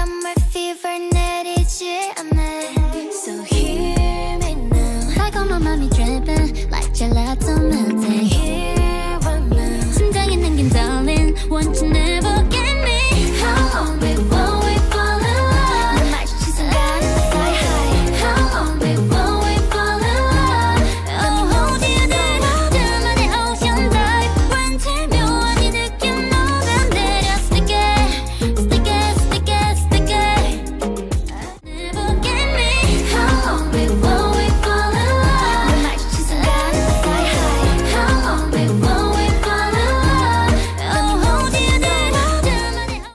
summer fever 내리지 않아. So hear me now. 달콤한 맘이 dripping like gelato melting.